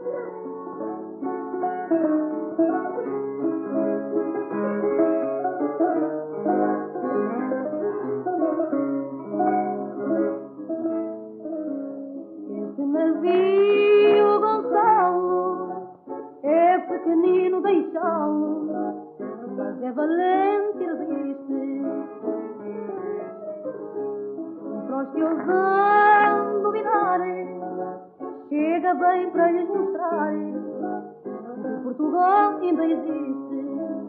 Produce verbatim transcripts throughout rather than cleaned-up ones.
Este navio, Gonçalo, é pequenino, deixá-lo, mas é valente e resiste. Para os que ousam dominar, chega bem para lhes mostrar que Portugal ainda existe.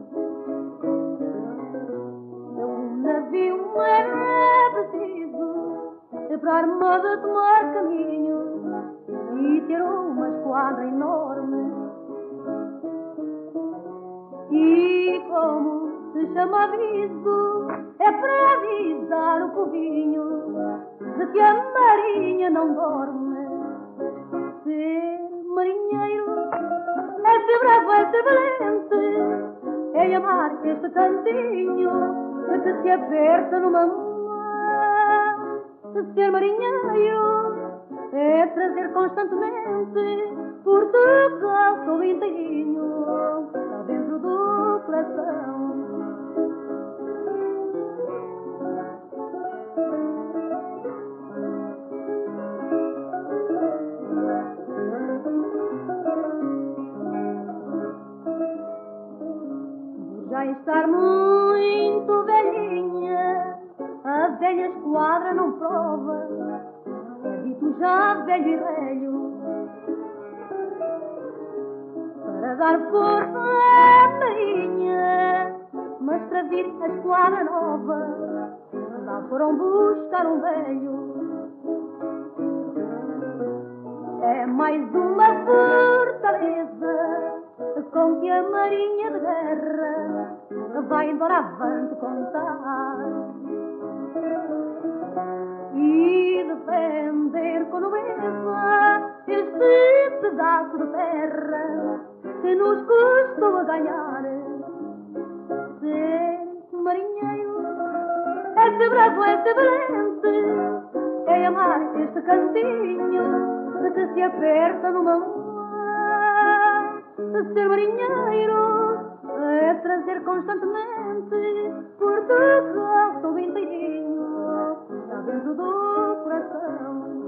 Um navio é preciso para a armada tomar caminho e ter uma esquadra enorme. E como se chama aviso, é para avisar o povinho de que a marinha não dorme. Ser marinheiro é ser bravo, é ser valente, é amar este cantinho de que se aperta numa mão. Ser marinheiro é trazer constantemente Portugal todo inteirinho cá dentro do coração. Já estar muito velhinha, a velha esquadra não prova, é dito já velho e velho, para dar força à marinha, mas para vir a esquadra nova, lá foram buscar um velho. É mais uma fortaleza com que a marinha de guerra vai embora avante contar e defender com nobreza este pedaço de terra que nos custou a ganhar. Ser marinheiro é ser bravo, é ser valente, é amar este cantinho de que se aperta numa mão. Ser marinheiro é trazer constantemente Portugal todo inteirinho cá dentro do coração.